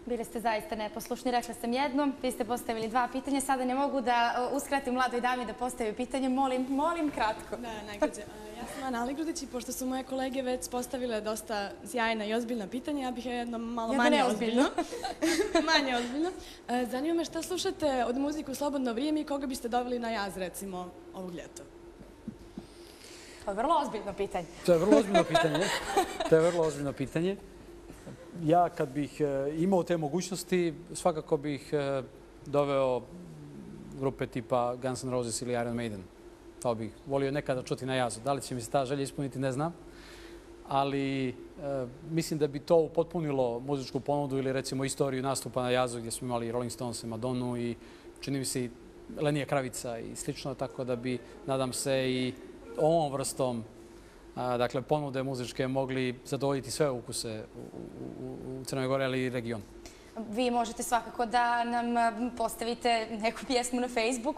Bili ste zaista neposlušni, rekla sam jedno, vi ste postavili 2 pitanja, sada ne mogu da uskratim mladoj dami da postavi pitanje, molim kratko. Da, najkraće. Ja sam Ana Aligrudić i pošto su moje kolege već postavile dosta sjajna i ozbiljna pitanja, ja bih jedno malo manje ozbiljno. Manje ozbiljno. Zanima me šta slušate od muzike u slobodno vrijeme i koga biste doveli na jaz, recimo, ovog ljeta? To je vrlo ozbiljno pitanje. To je vrlo ozbiljno pitanje. Ja kad bih imao te mogućnosti, svakako bih doveo grupe tipa Guns N' Roses ili Iron Maiden. To bih volio nekada čuti na jazu. Da li će mi se ta želja ispuniti, ne znam. Ali mislim da bi to upotpunilo muzičku ponudu ili recimo istoriju nastupa na jazu gdje smo imali Rolling Stones, Madonu i čini mi se i Lenija Kravica i slično. Tako da bi, nadam se, i ovom vrstom dakle, ponude muzičke mogli zadovoljiti sve ukuse u Crnoj Gori, ali i regionu. Vi možete svakako da nam postavite neku pjesmu na Facebook,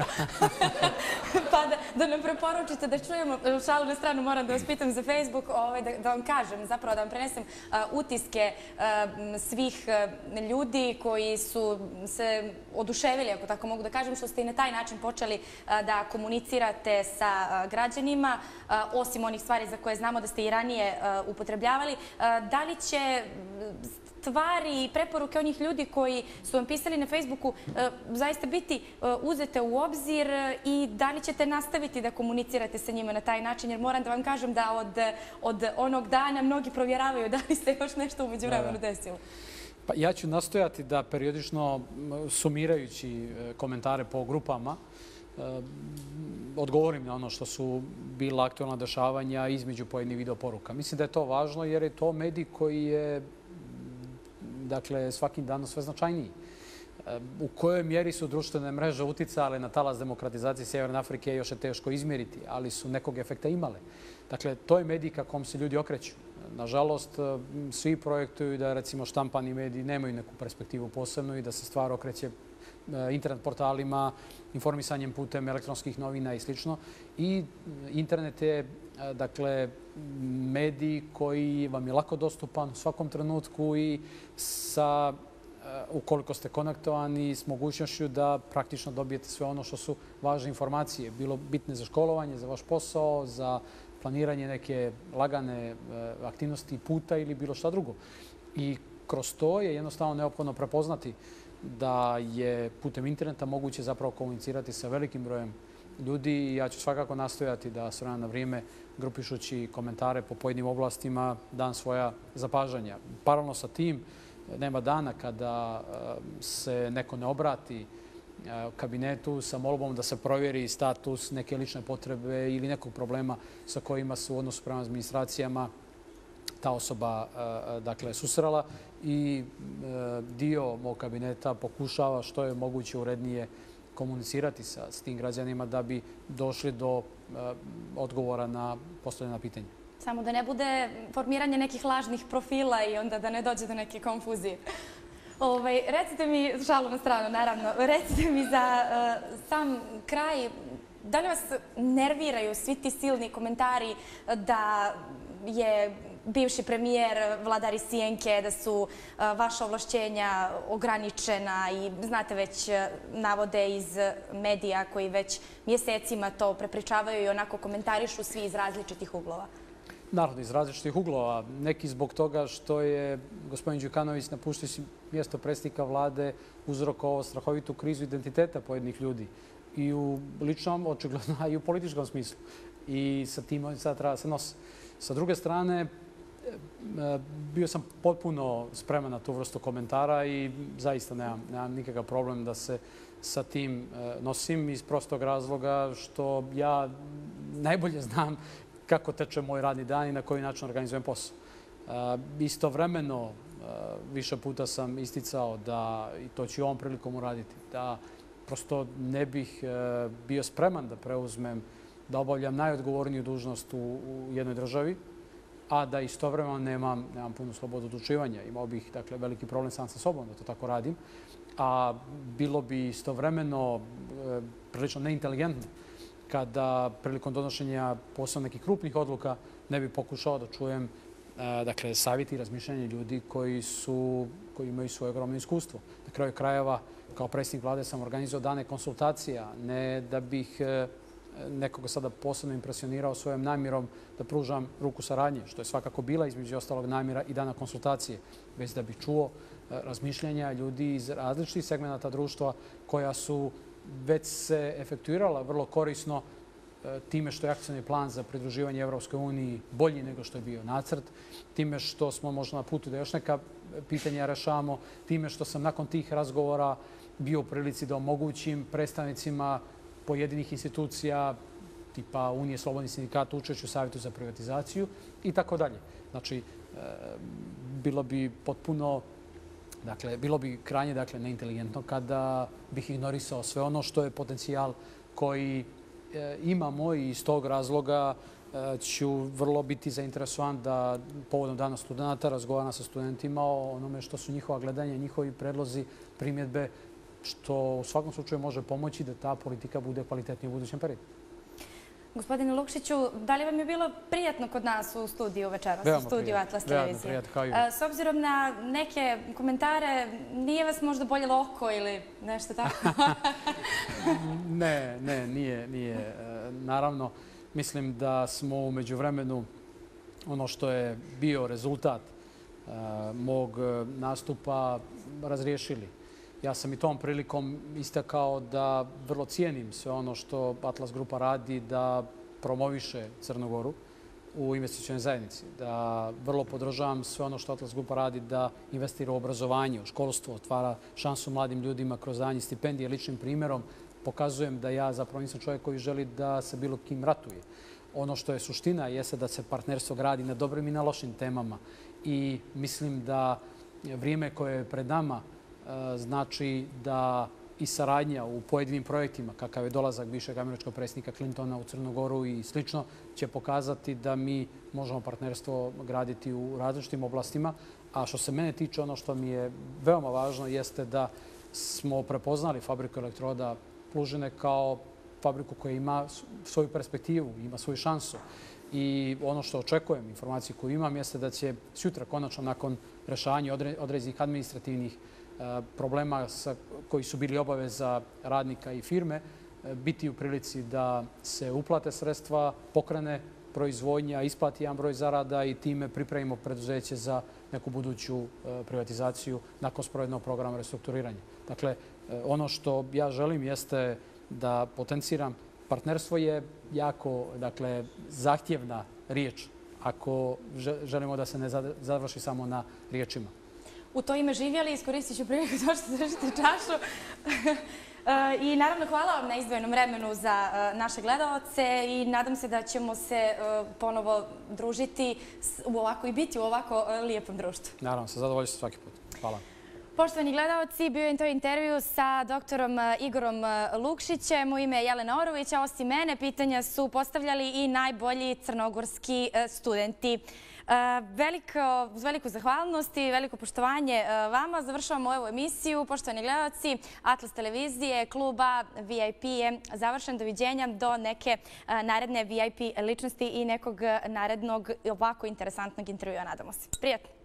pa da nam preporučite da čujemo. Šalu na stranu, moram da vas pitam za Facebook, da vam kažem, zapravo da vam prenesem utiske svih ljudi koji su se oduševili, ako tako mogu da kažem, što ste i na taj način počeli da komunicirate sa građanima, osim onih stvari za koje znamo da ste i ranije upotrebljavali. Da li će stvari i preporuke onih ljudi koji su vam pisali na Facebooku zaista biti uzete u obzir i da li ćete nastaviti da komunicirate sa njima na taj način? Jer moram da vam kažem da od onog dana mnogi provjeravaju da li se još nešto umeđu vremenu desilo. Pa ja ću nastojati da periodično, sumirajući komentare po grupama, odgovorim na ono što su bila aktualna dešavanja između pojedinih video poruka. Mislim da je to važno jer je to medij koji je dakle, svakim danom sve značajniji. U kojoj mjeri su društvene mreže uticale na talas demokratizacije Sjeverne Afrike još je teško izmjeriti, ali su nekog efekta imale. Dakle, to je medij ka kom se ljudi okreću. Nažalost, svi projektuju da, recimo, štampani mediji nemaju neku perspektivu posebnu i da se stvar okreće internet portalima, informisanjem putem elektronskih novina i sl. I internet je, dakle, medij koji vam je lako dostupan u svakom trenutku i sa, ukoliko ste konektovani, s mogućnošću da praktično dobijete sve ono što su važne informacije. Bilo bitne za školovanje, za vaš posao, za planiranje neke lagane aktivnosti puta ili bilo šta drugo. I kroz to je jednostavno neophodno prepoznati da je putem interneta moguće zapravo komunicirati sa velikim brojem ljudi i ja ću svakako nastojati da s vremena na vrijeme, grupišući komentare po pojedinim oblastima, dam svoja zapažanja. Paralelno sa tim, nema dana kada se neko ne obrati kabinetu sa molbom da se provjeri status neke lične potrebe ili nekog problema sa kojima su u odnosu prema administracijama ta osoba dakle, susrela i dio mog kabineta pokušava što je moguće urednije komunicirati s tim građanima da bi došli do odgovora na postavljena pitanja. Samo da ne bude formiranje nekih lažnih profila i onda da ne dođe do neke konfuzije. Recite mi, šalu na stranu naravno, recite mi za sam kraj, da li vas nerviraju svi ti silni komentari da je bivši premijer vladar iz Sjenke, da su vaša ovlašćenja ograničena i znate već navode iz medija koji već mjesecima to prepričavaju i onako komentarišu svi iz različitih uglova? Naravno, iz različitih uglova. Neki zbog toga što je gospodin Đukanović napuštajući mjesto predsjednika vlade uzrokovao strahovitu krizu identiteta pojedinih ljudi. I u ličnom, očigledno, a i u političkom smislu. I sa tim sada treba se nosi. Sa druge strane, bio sam potpuno spreman na tu vrstu komentara i zaista nemam nikakav problem da se sa tim nosim iz prostog razloga što ja najbolje znam kako teče moj radni dan i na koji način organizujem posao. Istovremeno, više puta sam isticao da, i to ću ovom prilikom uraditi, da prosto ne bih bio spreman da preuzmem, da obavljam najodgovorniju dužnost u jednoj državi, a da istovremeno nemam punu slobodu odlučivanja. Imao bih, dakle, veliki problem sam sa sobom da to tako radim, a bilo bi istovremeno prilično neinteligentno kada prilikom donošenja posebno nekih krupnih odluka ne bi pokušao da čujem dakle, savjeti i razmišljanje ljudi koji imaju svoje ogromno iskustvo. Na kraju krajeva, kao predsjednik vlade sam organizovao dane konsultacija, ne da bih nekoga sada posebno impresionirao svojom namjerom da pružam ruku saradnje, što je svakako bila između ostalog namjera i dana konsultacije, već da bih čuo razmišljanja ljudi iz različitih segmenata društva koja su već se efektuirala vrlo korisno time što je akcioni plan za pridruživanje Evropskoj uniji bolji nego što je bio nacrt, time što smo možda na putu da još neka pitanja rešavamo, time što sam nakon tih razgovora bio u prilici da omogućim predstavnicima pojedinih institucija tipa Unije slobodnih sindikata učešću u Savjetu za privatizaciju i tako dalje. Znači, bilo bi potpuno, dakle, bilo bi krajnje neinteligentno kada bih ignorisao sve ono što je potencijal koji imamo i iz tog razloga ću vrlo biti zainteresovan da povodom Dana studenta razgovaram sa studentima o onome što su njihova gledanja, njihovi predlozi, primjedbe, što u svakom slučaju može pomoći da ta politika bude kvalitetnija u budućem periodu. Gospodine Lukšiću, da li vam je bilo prijatno kod nas u studiju večeras, u studiju Atlas televizije? Veoma prijatno, kao i uvijek. S obzirom na neke komentare, nije vas možda boljelo oko ili nešto tako? Ne, nije. Naravno, mislim da smo u međuvremenu ono što je bio rezultat mog nastupa razriješili. Ja sam i tom prilikom istakao da vrlo cijenim sve ono što Atlas Grupa radi da promoviše Crnu Goru u investicionoj zajednici. Da vrlo podržavam sve ono što Atlas Grupa radi da investira u obrazovanje, u školstvo, otvara šansu mladim ljudima kroz danje stipendije. Ličnim primjerom pokazujem da ja zapravo nisam čovjek koji želi da se bilo kim ratuje. Ono što je suština jeste da se partnerstvo gradi na dobrim i na lošim temama. I mislim da vrijeme koje je pred nama znači da i saradnja u pojedinim projektima, kakav je dolazak bivšeg američkog predsjednika Clintona u Crnu Goru i slično, će pokazati da mi možemo partnerstvo graditi u različitim oblastima. A što se mene tiče, ono što mi je veoma važno jeste da smo prepoznali fabriku elektroda Plužine kao fabriku koja ima svoju perspektivu, ima svoju šansu. I ono što očekujem, informaciju koju imam, jeste da će sutra, konačno nakon rešavanja određenih administrativnih problema koji su bili obaveza radnika i firme, biti u prilici da se uplate sredstva, pokrene proizvodnja, isplati jedan broj zarada i time pripremimo preduzeće za neku buduću privatizaciju nakon sprovedenog programa restrukturiranja. Dakle, ono što ja želim jeste da potenciram. Partnerstvo je jako zahtjevna riječ ako želimo da se ne završi samo na riječima. U to ime živjeli, iskoristit ću priliku to što držite čašu. I naravno hvala vam na izdvojenom vremenu za naše gledalce i nadam se da ćemo se ponovo družiti i biti u ovako lijepom društvu. Naravno, sa zadovoljstvom svaki put. Hvala. Poštovani gledalci, bio je to intervju sa doktorom Igorom Lukšićem. U ime je Jelena Orović, a osim mene pitanja su postavljali i najbolji crnogorski studenti. Uz veliku zahvalnost i veliko poštovanje vama završavamo ovu emisiju. Poštovani gledalci, Atlas televizije, kluba VIP je završen. Doviđenja do neke naredne VIP ličnosti i nekog narednog ovako interesantnog intervjua. Nadamo se. Prijatno!